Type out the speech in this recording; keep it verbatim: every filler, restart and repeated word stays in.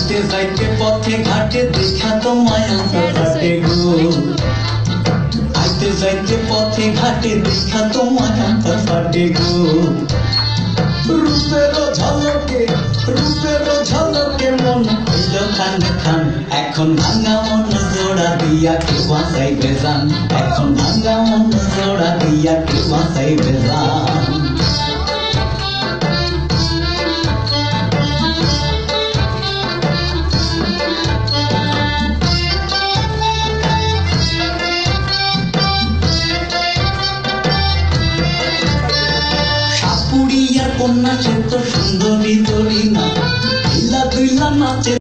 আইতে যাইতে পথে ঘাটে দেখা তো মায়া ফাটে গো আইতে যাইতে পথে ঘাটে দেখা তো মায়া ফাটে গো রূপের ঝলকে রূপের ঝলকে মন হইল খান খান এখন ভাঙা মন জোড়া দিয়া কে বাঁচাইবে জান এখন ভাঙা মন জোড়া দিয়া কে বাঁচাইবে জান কন্যা সে তো সুন্দরী তরি না দুইলা দুইলা নাচে।